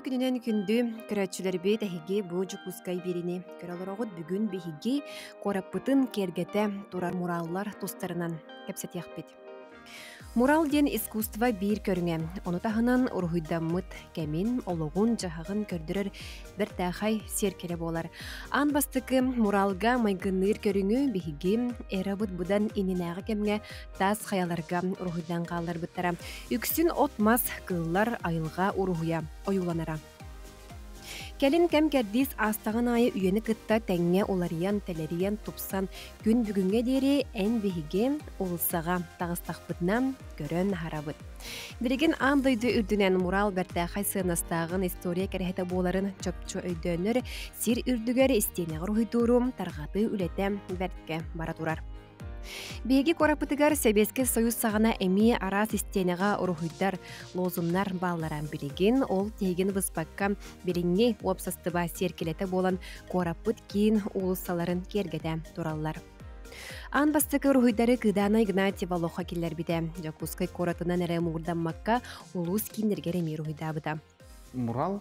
күнінен күнді көрәтшілер бейт әхеге бөжі кускай беріне. Көрәлірағыд бүгін бейхеге қораппытын кергеті турар мураллар тустарынан кәпсет яқпет. Мурал ден искусства бир көріңе. Оны тағынан ұрғыдаммыт кәмін, олығын, жағығын көрдірір бір тәхай серкелі болар. Ан бастықы муралға майгыныр көріңі бейхеге әрабыт бұдан ининағы кәмге тас қаяларға ұрғыдан қалар бұттара. Үксін отмас қыллар айылға ұрғыя ойуланара. Кәлін кәм кәрдіс астаған айы үйені кытта тәңе олариян тәлериян тупсан күн бүгінге дері ән бейге олысаға тағыстақпытнам көрін харабыт. Біреген андойды үрдінен мурал бәрті қайсынастағын история кәрхеті боларын чөпчу өйдөнір сир үрдігер істенеғыр ұйдурум тарғаты үлетем бәртке бара турар. Беги корапытыгар Себеске Союз сағына әмие ара систенеға ұрғыдар лозумнар балларан білеген, ол теген вұспаққа бірінге опсастыба серкелеті болан корапыт кейін улысаларын кергеде тураллар. Ан бастықы ұрғыдары кыдана Игнатьева лоха келер біде. Жакускай коратынан әрі мұғырданмаққа улус кейіндергер әмей ұрғыдабыда. Мурал,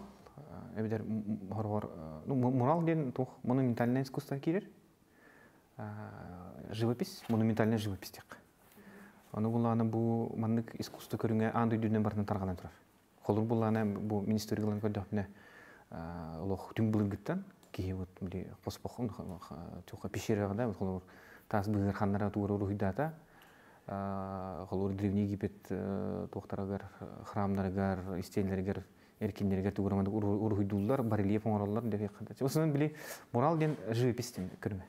мурал ден монументальное искусство келер? Живопись, монументальная живопись тек. Оны буланы бу мандык искусство көрүнгө андый дүнөн барынан тарганан турар. Холур буланы бу министрлыгын көрдөпне лох түн булынгыттан ки вот били коспохун чока пещерада холур тас быгыр ханнара тууру руйдата холур древний Египет токтарагар храмдарыгар истейлерге эркиндерге тууру уруйдуллар барельеф оңороллар деп кандай. Осунан били мурал ден живопись көрүнгө.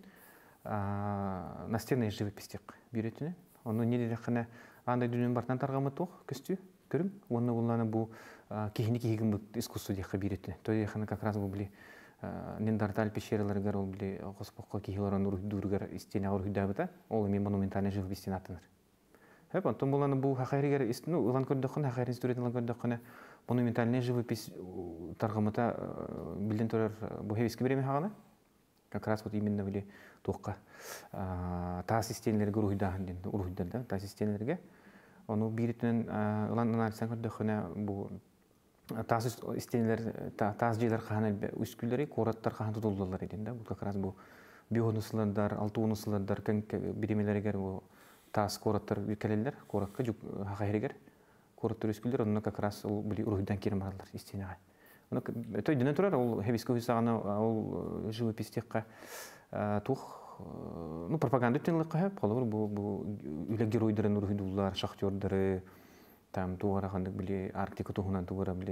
Настенная живопись бюретіне. Оны не деді қана андай дүнен бартынан тарғамы тоқ көсті көрім. Оны оланы бұл кейіні кейігін бұл искусство дейқа бюретіне. Той дейқаны как раз бұл білі Нендарталь пещераларығар ол білі қоспаққа кейілерін ұрғыдырғар істен ағыр хүдабыда. Ол мен монументальный живопистен атыныр. Онтон боланы бұл хақайригер ұлан көрдіқын, хақайр институтын ұлан көрдіқыны монументальный живопись тарғамыта білден тұрар бұл хевескі береме хағана. Как раз вот именно были только та системаларга ургуйдар та системаларга ону биритен улан анализдан көрдөкөнө бу та системалар та жерлер кана үскүлдери кораттар кана тутулдулар экен да. Бул как раз бу бионуслардар, алтуунуслардар биремелерге бу тас кораттар келелер, коратка жук хакайригер кораттар үскүлдер ону как раз били ургуйдан кирим баралар системага. Той дүнен тұрар, ол хевескі өйсағана, ол живопись текқа тұқ, пропаганда өттенліққа хеп, қолығыр бұл үлі геройдарын ұрғыдулар, шахтердары, туғара қандық біле Арктика тұғынан туғара біле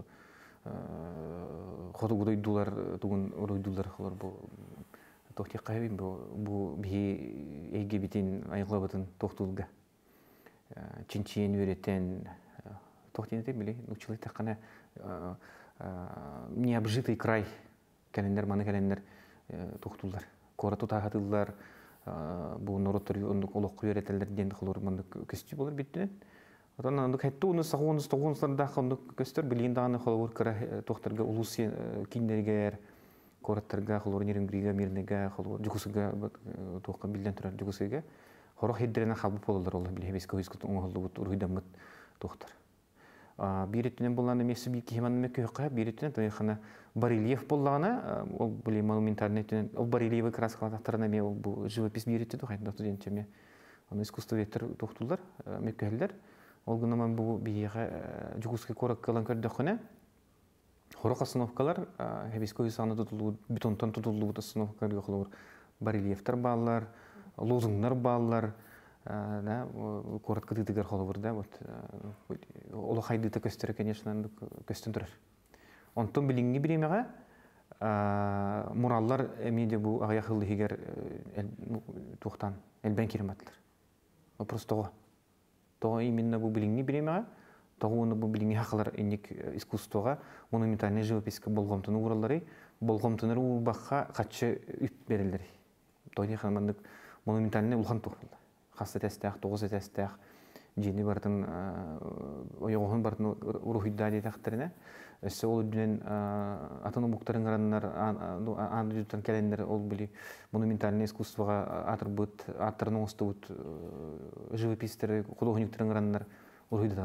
қоты ұдайдулар тұғын ұрғыдулар қолыр бұл тоқ текқа хебін, бұл бейе әйге бітен айғылабытын тоқтылға чинчиен өреттен тоқтенете біле, ұчылы таққана необжитый край кәлендер, маны кәлендер тоқтулар. Кора тұтағатылар, бұл нұрыттыр олық өретелер денді қылыр мандық көсті болыр біттінен. Отан андық әтті оны сағуыныз, тоғуынызлардағы андық көстер білейіндағаны қылыр кіра тоқтарға ұлыс кейіндергер, кораттарға қылыр нерінгіриге, мерінеге, қылыр жүгісіге тоққа білден тұрар жүгісіге. Қорық еддеріне қалбы болылар олы біле хевескі өйскіт оңғылды бұт ұрғыдамыт тоқтар. Биреттен болғаны месі бейкі хеманын мөкі өққа, биреттен тойқаны барельеф болғаны, ол біле монументарнеттен, ол барельефі красқалатақтарына ме ол бұл живопись биреттен тоқайында студентче ме. Оны искусство еттір тоқтулар, мөкі әлдер. Ол ғынаман бұл бейеға жүгіске қорық қалан көрдіқіне, қорық остановкалар, хебескі өйсағына тұтылуы, бетонтан тұтылуы остановкаларға қылуыр барельефтер балылар, лозуңдар балылар, коротко дытыгар холовыр, да, вот олы хайдыта көстері, конечно, көстін тұрар. Онтон біліңгі біремеға мураллар әмейде бұл ағаяқылы егер туқтан әлбән керім атылар. Вопрос тоғы. Тоғы именно бұл біліңгі біремеға, тоғы оны бұл біліңгі хақылар әнек искусствоға монументальный живописке болғымтыны ұралары, болғымтыныр ол баққа қатшы үп берілдері. Тоғы қанмандық монументальный ұлған тоқылды. Қасы тәстәқ, тоғыз тәстәқ, жені бардың, ойығын бардың ұрғыдда детақтарына. Өсі ол дүнен атыны бұқтарын ғаранлар, анды жүттен кәлендер ол білі монументальный искусствоға атыр бұд, аттырын оңысты бұд, живопистері, құлығынықтарын ғаранлар ұрғыддадалдар.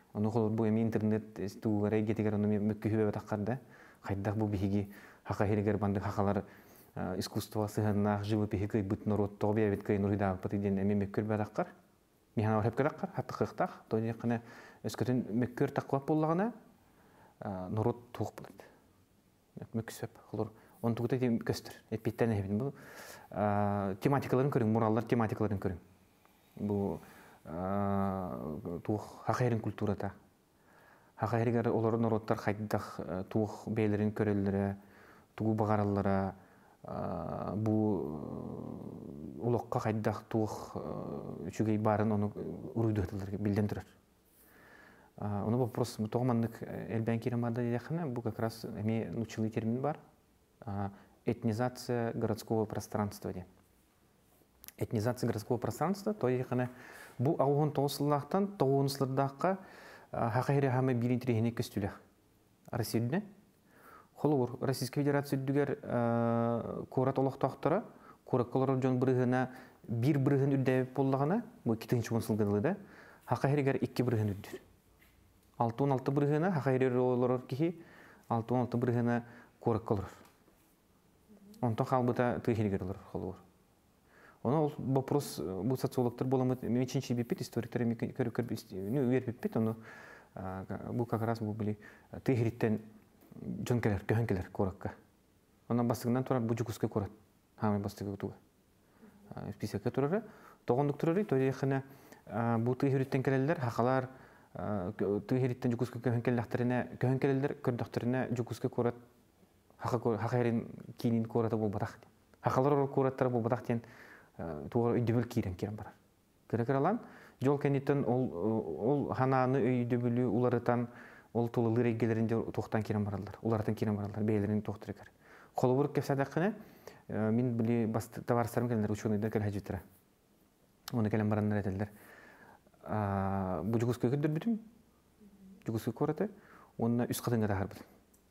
Оны холор бу эми интернет тугара гетигер оны мөккүбө таккарда. Хайдак бу биги хака херигер банды хакалар искусство сыгыннах живописи бут народ тобия бит кай нурда патиден эми мөккүр бадаккар. Михана хеп кадаккар хаттыкыктак. Тони кына өскөтүн мөккүр таккап боллагана народ тук булат. Мөксөп холор он тугута тем көстөр. Эпиттен хебин бу тематикаларын көрүң, мураллар тематикаларын көрүң. Бу тух хакайрын культурата. Хакайрыгар олар народтар хайдах тух бейлерин көрөллөрө, тугу багараллара, бу улокка хайдах тух үчүгей барын оны уруйдатылар билден турар. Оны вопрос тогмандык элбен киремада яхана бу как раз эми научный термин бар. Этнизация городского пространства. Этнизация городского пространства, то есть бу аугон тоосуллахтан тоонуслардакка хакайры хаме биринтрихине көстүлөх. Россияда холор Российская Федерация дүгер корат олоктоктора, коракколор жон биригина бир биригин үддөп боллагана, бу 2-нчы онсулгылыда хакайрыгар 2 биригин үддөр. 6-16 биригина хакайры олорор кихи 6-16 биригина коракколор. Онто халбыта тыйхиргер олор холор. Оны вопрос бу социологтор боламыт мечинчи бипит историктер вербипит оны бу как раз бу били тыйхириттен жонкелер көхөнкелер коракка. Онан бастыгынан турар бу жукуска корат. Хаме бастыгы туга. Списокка турары, тогондук турары тояхына бу тыйхириттен келелер хакалар тыйхириттен жукуска көхөнкелер көрдөктөрүнө жукуска корат. Хакайрын кинин кората болбатак. Хакалар кораттар болбатак тен тугар үйдөбүл кирен бар. Керекералан жол кенитен ол хананы үйдөбүлү уларытан ол тулы регелеринде токтан кирен баралар. Улардан кирен баралар, бейлерин токтырыкар. Колубур кепсадакына мен били басты товарстарым келдер ученыйда кел хажитра. Оны келен барандар этелдер. Бу жугуска көдөр бүтүм. Жугуска кората, онна үс кадыңга да харбыт.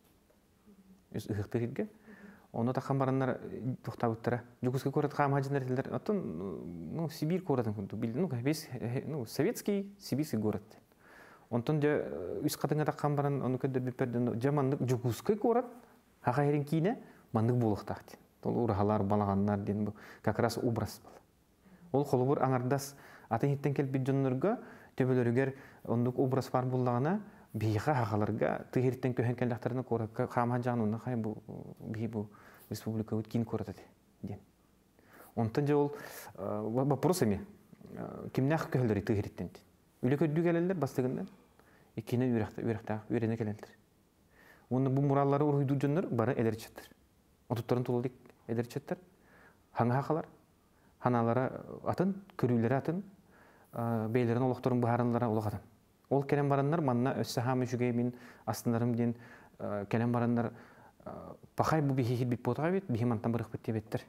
Үс ыхтырыгга. Оны да хамбараннар токтабыттыра. Жугуска корат хамажындар этелдер. Атын Сибирь городын күндү. Весь советский сибирский город. Онтон же үс кадыңга да хамбаран оны көдөр биперден жамандык жугуска корат. Хакайрын кине мандык болуктакты. Ол урахалар балаганнар ден бу как раз образ бол. Ол холубур аңардас атын хиттен келип бидjonнорго төбөлөрүгөр ондук образ бар буллагына бийга хакаларга тыгырттен көхөнкелдактарына коракка хаман жануна хай бу бу республика өткин коратат ден. Онтон же ол вопросами кимнах көхөлөр тыгырттен. Үлөкөдү келелер бастыгында икине үрөктө үйрөнө келелер. Оны бу мураллары уруйду жоннор бары элерчеттер. Отуттарын тулдык элерчеттер. Хаңа хакалар, ханалара атын, көрүлөрү атын, бейлерин олокторун баарынлара улакатын. Ол келен барандар манна өссахамы жүгей мен астындарым ден келен барандар пахай бу бихи бит потга бит, бихи мантан барык бит тебеттер.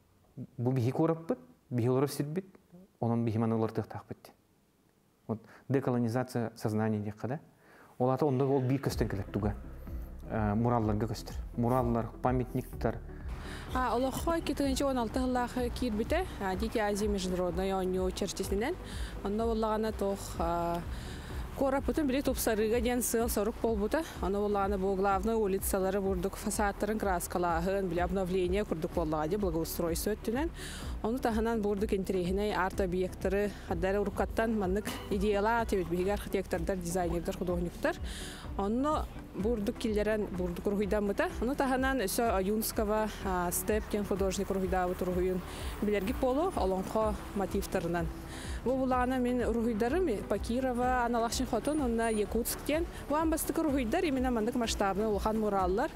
Бу бихи корап бит, бихи олор сирбит, онун бихи манылар тыктак бит. Вот деколонизация сознания декада. Ол аты онда ол бий көстөн келет туга. Муралларга көстөр. Мураллар, памятниктер. Олохой 2016 жыллах кирбите, Дикий Азия международной университетинен. Онда боллагана тох корап бүтүн биле топсарыга ден сыл сорок полбута. Аны боллагана бу главный улицалары бурдук фасадтарын краскалагын, биле обновление курдук боллагы, благоустройство өттүнен. Оны таханан бурдук интерехине арт объекттары, хаддары урукаттан маннык идеялар тебит биги архитектордар, дизайнерлер, художниктар. Оны бурдук киллерен бурдук руйдамыта. Оны таханан өсө Аюнского Степкен художник руйдабы тургуйун билерги полу олонхо мотивтарынан. Бу булана мен руйдарым Пакирова, Аналашин хотон, онна Якутсктен. Бу амбастык руйдар именно мандык масштабны улхан мураллар.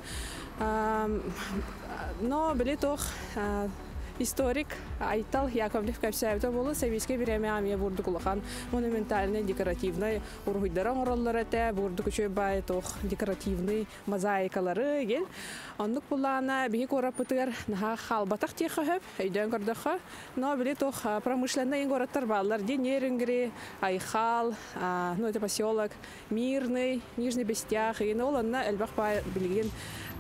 Но биле тох историк Айтал Яковлев Капсаевта болу советский время амия бурдук улахан монументальный декоративный уруйдаран ороллары те бурдук үчө бай тох декоративный мозаикалары ген. Ондук булана биги корапытыр наха халбатак техөп өйдөн көрдөкө. Но биле тох промышленный городтар баллар Денерингри, Айхал, ну это поселок Мирный, Нижний Бестях и оланна элбах бай билген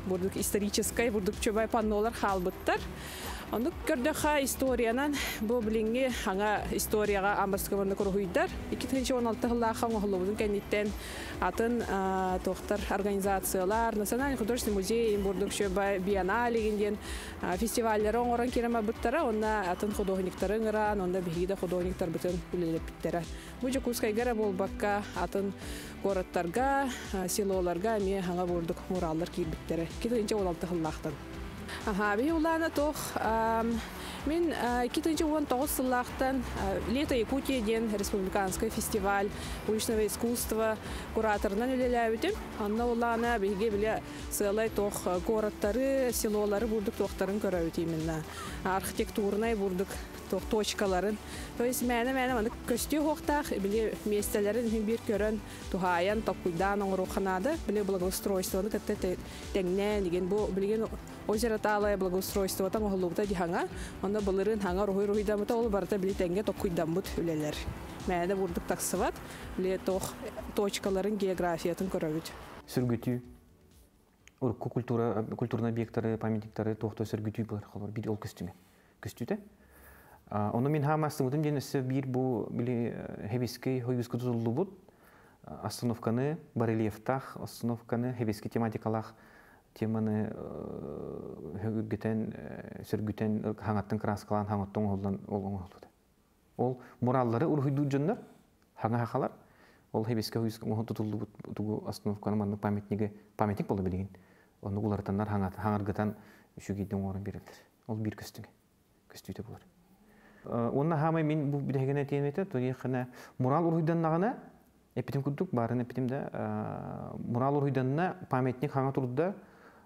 бурдук исторической бурдук чөбай паннолар халбыттар. Onu gördüğü istoriyanın bu bilingi hanga istoriyaga Ambarskabanda kuruhuyдар. 2016 yılda hangolubudun kenditten atın tohtar organizasyonlar, Nasyonal Художественный музей, бурдук şöbay bienale ginden festivalleri oran kirema buttara, onda atın художниктарын ыран, onda bihide художниктар bütün bilelip bittara. Bu Jakutskay gara bolbakka atın goratlarga, silolarga me hanga burдук murallar kiybittara. 2016 yıldan. Aha, bir yollarına toh. Мен 2019 yıllardan Лето Якутии ден республиканский фестиваль уличного искусства кураторынан үлеләбитим. Анна улана беге биле сылай тох городтары, селолары бурдук тохтарын көрәбит именно. Архитектурный бурдук тох точкаларын. То есть мәне аны көстү хоктах биле местелерин бир көрөн тухаян токуйдан оңруханада биле благоустройствоны кетте теңнен деген бу билген озеро талай благоустройство тан оглукта диханга. Onda bulurun hangar ruhi da ol barta bili tenge tokuydan but üleler. Мәне бурдук таксыват, биле тох точкаларын географиятын көрөбүт. Сөргүтүү, урку культурный объекттары, памятниктары тохто сөргүтүү булар халар бир ол көстүмө. Көстүтө. Оны мен хамасы бутун денесе бир бу биле хевискей хойгуску тузулубут. Остановканы барельефтах, остановканы хевиски тематикалах теманы хөгүтен сөргүтен хаңаттын краскалан хаңаттын олдан олду. Ол мураллары урхуйду жоннор хаңа хакалар. Ол хебеске хүйүскө тутулду тугу остановканы манны памятник болду билген. Оны улартандар хаңаргытан үшүгиден орун берилдер. Ол бир көстүтө болор. Онна хамай мен бу бидегене тиемете, тояхына мурал урхуйдан нагана эпитим кудук барын эпитимде мурал урхуйданна памятник хаңа турда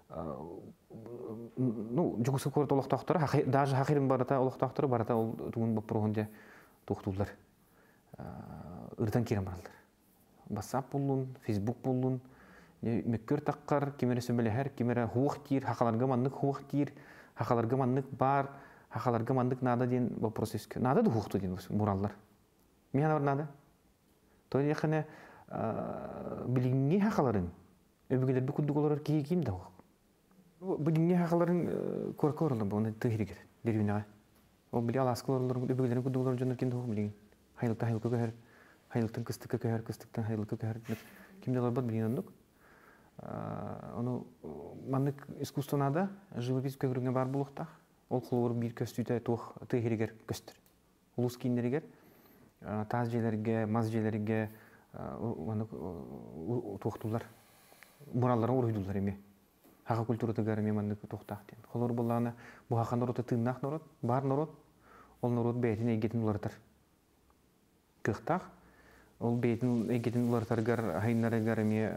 жүгүсү көрөт олоктоктор, даже хакирин барата олоктоктор барата ол тугун бопрогунде токтулдар. Ырдан кирен баралдар. WhatsApp болун, Facebook болун, мөккөр таккар, кимере сөмөлөһөр, кимере хуак тир, хакаларга маннык хуак тир, хакаларга маннык бар, хакаларга маннык нада ден вопрос эске. Нада да хуакту ден мураллар. Мен бар нада. То яхана билинги хакаларын өбүгөлөр бүкүлдүк олор кийим да. Билинги хакаларын көркөрөлөр буны тыгыргыр дерүнага. Ол били аласкалар өбүгөлөрүн күдүлөр жөнөр ким догу билин. Хайлыктан кыстыкка көһөр, кыстыктан хайлыкка көһөр. Кимде бар билиндик. Аны маннык искусствонада живопись көрүнгөн бар булукта. Ол кулур бир көстүтө тох тыгыргыр көстөр. Улус киндеригер таз жерлерге, маз жерлерге аны тохтулар. Муралларын уруйдулар эме. Хака культураты гарме маннык тохтактен. Колор булланы бу хакан народ тыннак народ, бар народ. Ол народ бетин эгетин улартар. Кыктак. Ол бетин эгетин улартаргар хайнары гарме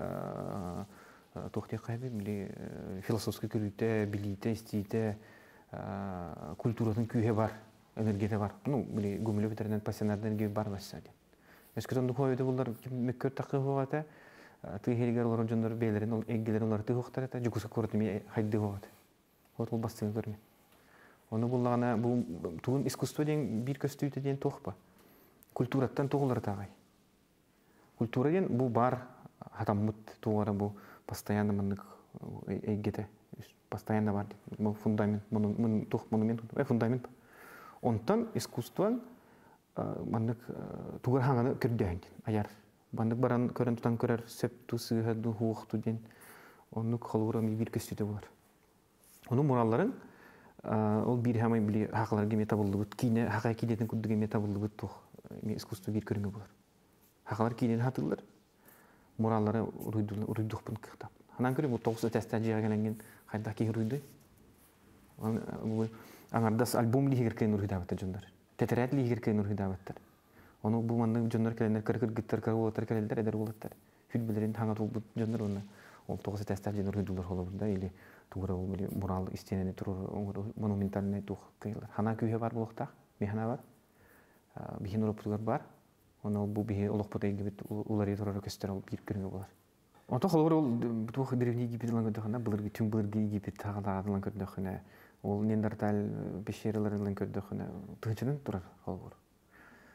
тохте кайбы били философский көрүтө, билите, стите, культуратын күйе бар, энергия бар. Ну, били гүмүлө битерден пассионардан ге бар басады. Эскетонду койду булар мөккөр такы болгата, тыгыргар олор жондар белерин, ол эггелерин олар тыгыктар эте, жукуска көрүтмө хайды болгат. Вот ол бастыгы көрмө. Оны буллагана бу тугун искусство деген бир көстүйтө деген тохпа. Культураттан тоголар тагай. Культура деген бу бар хатаммыт тугара бу постоянно мындык эггете, постоянно бар. Бу фундамент, мун тох монумент, фундамент. Онтан искусство мандык тугар ханганы көрдөйн. Аяр бандык баран көрөн тутан көрөр сеп тусыга ду хукту ден. Оны колура ми бир көстүтө болар. Оны муралларын ол бир хамай били хакларга метабылды, кине хакай кинетин күдүгө метабылды тох. Искусство бир көрүнгө болар. Хаклар кинен хатылар. Мураллары урuyдукпун кыктап. Анан көрүп бу 9 тестажыга келген кайда ки урuyду. Аңардас альбом лигеркен урuyдабыт жондар. Тетрат лигеркен урuyдабыттар. Оны бу мандын жондар келендер кыркыр гиттар каруулатар келендер эдер болоттар. Хүлбелерин таңа толбут жондар оны ол 9 тестажын урuyдулар холобурда или тугра били мурал истенени турур монументальный тух кыйлар. Хана күйе бар булукта, механа бар. Бихин уруптулар бар. Оны бу бихи олокпот эгибит улары турар көстөр алып бир көрүнгө болар. Ото холор ол тух древний Египет лангыдыгына былыргы түн былыргы Египет тагылагын көрдөхүнө. Ол Нендерталь пещераларын көрдөхүнө тынчынын турар холор.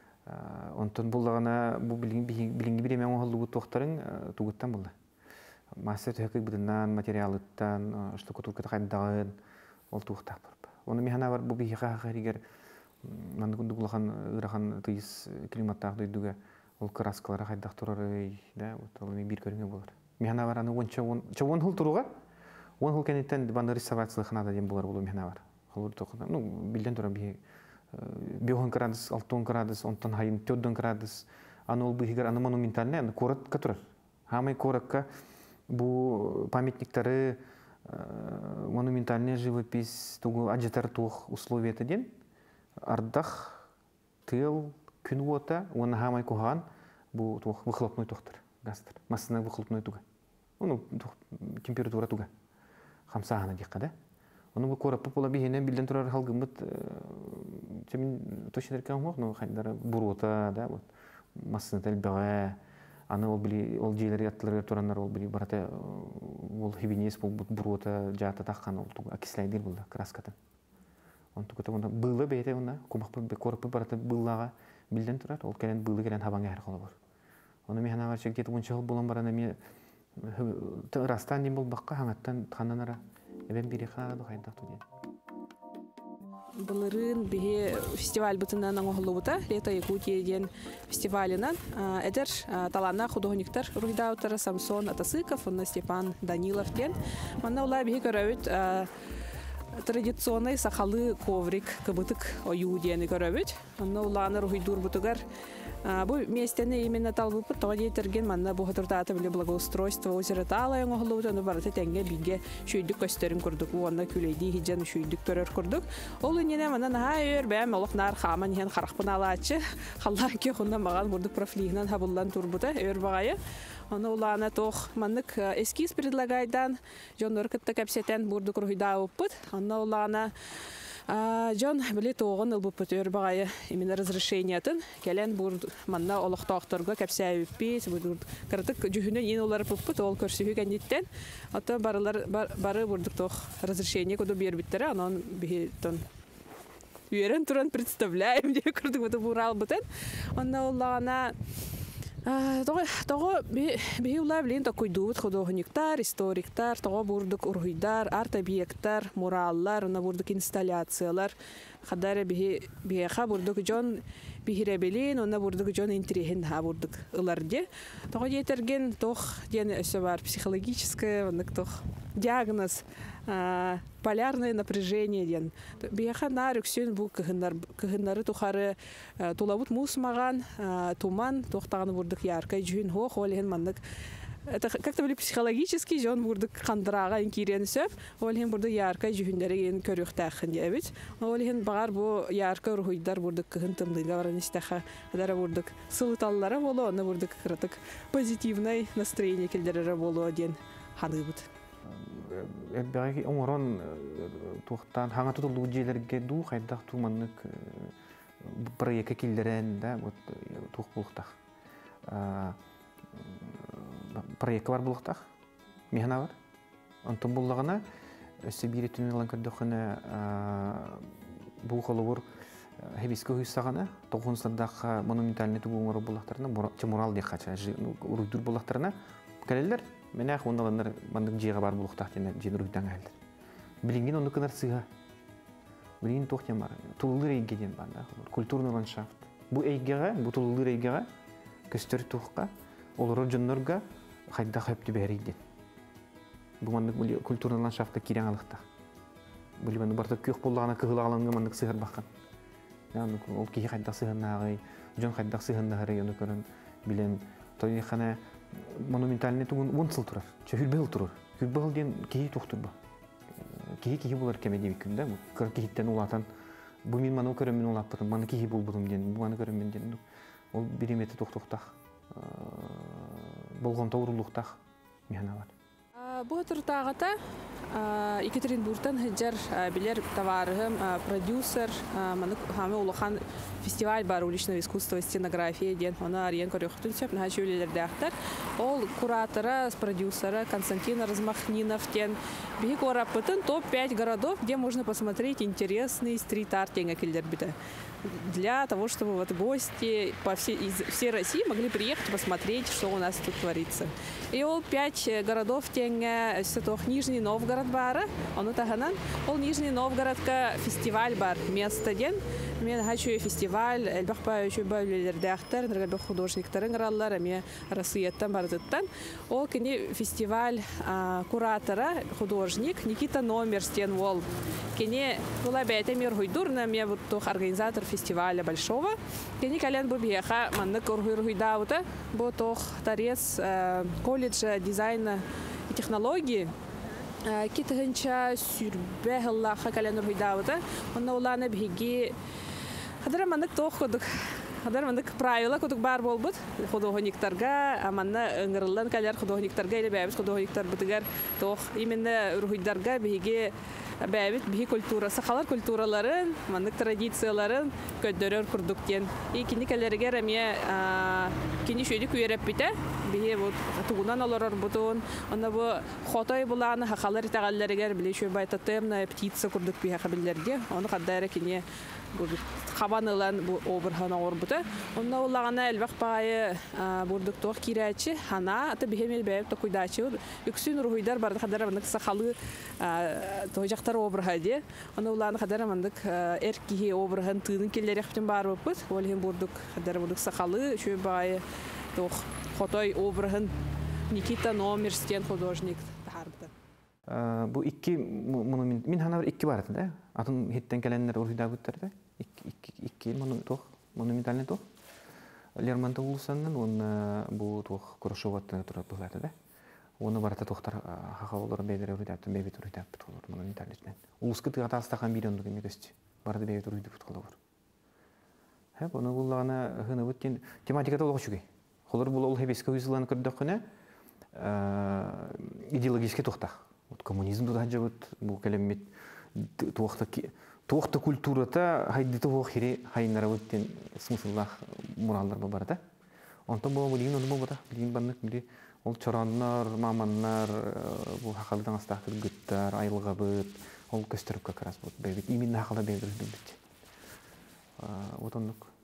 Онтон буллагана бу билинги биремен оңолду токтарын тугуттан булды. мастер төһөкөй бытынан материалыттан штукатурката хайдагын ол туухтах бар. Оны механа бар бу бихиха харигер манды кундугулахан ырахан тыйыс климаттах дойдуга ол краскалары хайдах турары да вот ол бир көрүнгө болор. Механа бар аны онча он хыл туруга 10 хыл кенеттен банды рисовацияны да дем болор бул механа бар. Ол токуда ну билден тура би 5 градус 6 градус онтон хайын 4 градус аны ол бихигер аны монументальный аны коротко турар. Хамай коротко бу памятниктары монументальная живопись тугу аджетар тух условия ден ардах тыл күн ота оны хамай куган бу тух выхлопной тохтар гастар массына выхлопной туга ну температура туга хамсахана дикка да оны бу корап пола бихенен билден турар халгымыт чемин точно рекам мох но хайдара бурота да вот массына телбеге аны ол били ол жейлер яттылар тураннар ол били барата ол хибинес бул бурота жата таккан ол туга окисляйдыр бул краската он туга онда было бейте онда кумак корап барата буллага билден турар ол келен булы келен хабаңга ар кала бар оны мен ана барча кетип онча болон барана мен растан дем болбакка хаңаттан хананара эбен бири хана да хайдак туген Былырын бихе фестиваль бытынан оңолубута Лето Якутия ден фестивалинан эдер таланна художниктар руйдаутары Самсон Атасыков, Степан Данилов ден. Манна ула бихе көрөбүт традиционный сахалы коврик кыбытык ою дени көрөбүт. Манна уланы руйдур бутугар бу местени именно талбыпыт тоға дейтерген манна бу хатыртаты биле благоустройство озеро Тала оңолубута аны барата тенге биге шүйдүк көстөрүн курдук. Уонна күлейди хиджан шүйдүк төрөр курдук. Ол инене мана хайыр бәм олокнар хаман хен харакпын алачы. Халла ке хунна маган бурдук профилигинан хабуллан турбута өр багайы. Аны улана тох маннык эскиз предлагайдан жонор кытта капсетен бурдук руйда оппыт. Аны улана Жон билет оғын ылбыппыт өр бағайы именно разрешениятын келен бұр манна олықтақтырға кәпсәй өппейс кірдік жүхінен ең олары пұппыт ол көрсігі кәндеттен ата бары бұрдық тоқ разрешение көді бербіттері анан бейттен үйерен тұран представляем деп көрдік бұты бұр албытын онна олағана Того би улавлин такой дут художниктар, историктар, того бурдук ургуйдар, арт-объекттар, мураллар, на бурдук инсталляциялар. Хадаре би ха бурдук жон бихиребелин, на бурдук жон интригин ха бурдук ыларде. Того етерген тох ден өсө бар психологическое, тох диагноз полярное напряжение ден. Биха нарюксен бу кыгыннары тухары тулабут мусмаган туман тохтаганы бурдук яркай жүйн хох олен мандык. Это как-то были психологически жон бурдук кандырага инкирен сөп, олен бурдук яркай жүйндәре ен көрүктәхин дебит. Олен багар бу яркай руйдар бурдук кыгын тымдыга баран истаха дара бурдук сылталлары боло, аны бурдук кыртык позитивный настроение келдере боло ден ханыбыт. Эббеги оңорон тухтан хаңа тутулуу жерлерге ду хайдак туманнык проекте килдерен да вот тух булуктак проект бар булуктак механа бар онтон буллагана сибири түнелан көрдөкөнө бу холовур хебиске хуйсагана 9-сырдак монументальный тубуңор булактарына чемурал деп кача урдур булактарына келелер менах онналар мандык жыга бар булуктак жана жинурдан келди. Билинген онды кынар сыга. Билин тохтем бар. Туллы рейге ден бар да. Культурный ландшафт. Бу эйгеге, бу туллы рейгеге көстөр тухка, олор жоннорга хайда хөптү берийди. Бу мандык культурный ландшафтта кирен алыкта. Били мандык барта көк буллагына кыгылаганга мандык сыгыр баккан. Яны ол ки хайда сыгынагы, жон хайда сыгынагы яны көрөн билен тойхана монументальный тугун онсыл турар. Чөһүлбел турар. Күлбел ден кии тухтурба. Кии булар кемеди бикүн да. Кыр кииттен улатан бу мен маны көрөмүн улаппытым. Маны кии булбудум ден. Бу маны көрөмүн ден. Ол биримети тухтуктак. Болгон тоурулуктак механа бар. Бу туртагата Екатеринбургтан хеджер билер товарыгым продюсер маны хамы улахан фестиваль бар уличного искусства стенография ден она ариен корёхтун сеп нахачулелердәхтер ол куратора продюсера Константин Размахнинов ден биг орапытын топ-5 городов, где можно посмотреть интересный стрит-арт бите. Для того, чтобы вот гости из всей России могли приехать посмотреть, что у нас тут творится. И ол 5 городов тенге сетох Нижний Новгород бара, он утаганан, ол Нижний Новгородка фестиваль бар место ден. Мен хочу фестиваль, элбахпа еще бавлердахтер, нргабе художниктарын граллар, ами Россияттан бардыттан. Ол кени фестиваль куратора, художник Никита Номерстен вол. Кени була бәйте мир хуйдурна, мне вот тох организатор фестиваля большого. Кени кален бубьеха, манны кургуйдаута, бо тох торец колледжа дизайна и технологии. Китагынча сүрбе хыллаха кален хуйдаута. Онна уланы бһиги Хадар мандык тох кудук. Хадар мандык правила кудук бар болбут. Художниктарга, аманна ыңгырлан калер художниктарга или бәбис художниктар бутыгар тох именно рухидарга биге бәбит биги культурасы, халар культураларын, мандык традицияларын көддөрөр курдуктен. И киникалерге рамия кини шөйдү күереп бите. Биге вот тугунан аларар бутун. Аны бу хотой буланы халар итагалларыгар биле шөй байта темна птица курдук биге хабиллерге. Аны каддара кини Хабанылан обырхан орбута. Онна уллагана элбак пае бурдук тох кирячи хана ата бихемел бәйп та куйдачы. Үксүн рухуйдар барды хадара мандык сахалы тожактар обырхади. Онна уллагана хадара мандык эркихи обырхан тыдын келлер яхтын бар бупут. Олхин бурдук хадара бурдук сахалы шөй бае тох хотой обырхан Никита Номерстен художник тарбыта. Бу икки монумент мин хана бир икки бар да. Атын хеттен келеннер урыйда буттарда. Икки монументальный тох. Лермонтов улусаннан он бу тох Курашоваттан турат булады да. Оны барата тохтар хахаллар бедер урыйда, бебет урыйда бутулар монументальный мен. Улуска тыгата астакан бирендуг эмегести. Барды бебет урыйда бутулар. Хеп оны буллагана хына буттен тематикада олгочугай. Холор бул ол хебеске уйзылан көрдөккөнө идеологический тохтах. Вот коммунизм туда жабыт бу келемет туохта культурата хайды туох хире хайнарабыттен смысллах мураллар бар да. Онтон бу билин оны бу да билин баннык били ол чораннар, маманнар бу хакалдан астакыр гыттар, айылгабыт, ол көстөрүп как раз вот бебит именно хакалда бебит. Вот оннук